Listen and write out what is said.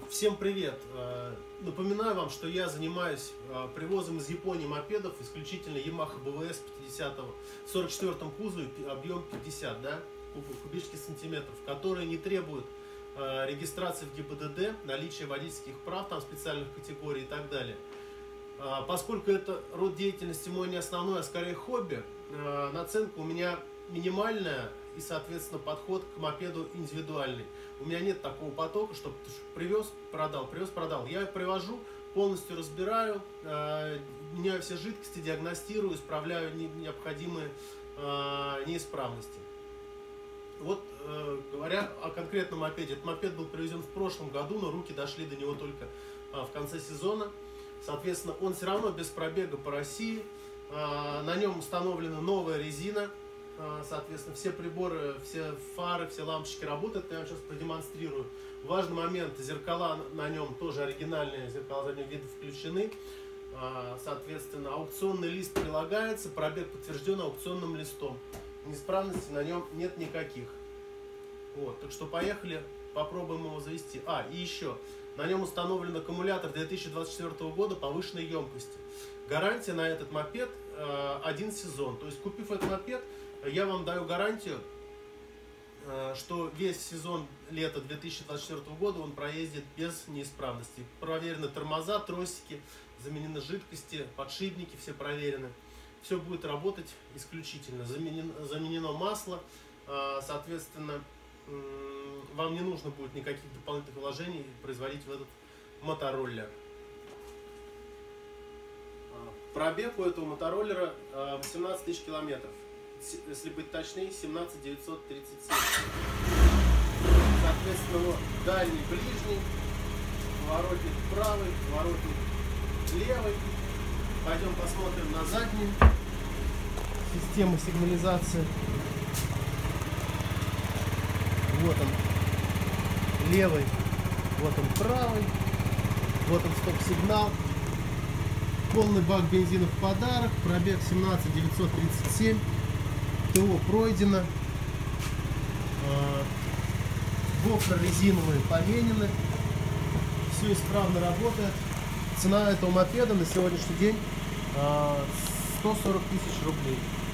Всем привет! Напоминаю вам, что я занимаюсь привозом из Японии мопедов исключительно Yamaha BVS 50 в 44-м кузове, объем 50 кубических сантиметров, которые не требуют регистрации в ГИБДД, наличия водительских прав, там специальных категорий и так далее. Поскольку это род деятельности мой не основной, а скорее хобби, наценка у меня минимальная и, соответственно, подход к мопеду индивидуальный. У меня нет такого потока, чтобы привез, продал. Я привожу, полностью разбираю, меняю все жидкости, диагностирую, исправляю необходимые неисправности. Вот, говоря о конкретном мопеде, этот мопед был привезен в прошлом году, но руки дошли до него только в конце сезона. Соответственно, он все равно без пробега по России. На нем установлена новая резина. Соответственно, все приборы, все фары, все лампочки работают. Я вам сейчас продемонстрирую. Важный момент: зеркала на нем тоже оригинальные, зеркала заднего вида включены. Соответственно, аукционный лист прилагается, пробег подтвержден аукционным листом. Неисправностей на нем нет никаких. Вот, так что поехали, попробуем его завести. И еще, на нем установлен аккумулятор 2024 года повышенной емкости. Гарантия на этот мопед 1 сезон. То есть, купив этот мопед, я вам даю гарантию, что весь сезон лета 2024 года он проездит без неисправностей. Проверены тормоза, тросики, заменены жидкости, подшипники все проверены. Все будет работать исключительно. Заменено масло, соответственно, вам не нужно будет никаких дополнительных вложений производить в этот мотороллер. Пробег у этого мотороллера 18 тысяч километров. Если быть точнее, 17 937. Соответственно, вот дальний, ближний, поворотник правый, поворотник левый. Пойдем посмотрим на задний. Система сигнализации. Вот он левый, вот он правый, вот он стоп-сигнал. Полный бак бензина в подарок. Пробег 17 937. ТО пройдено. Гофры резиновые поменены. Все исправно работает. Цена этого мопеда на сегодняшний день 140 тысяч рублей.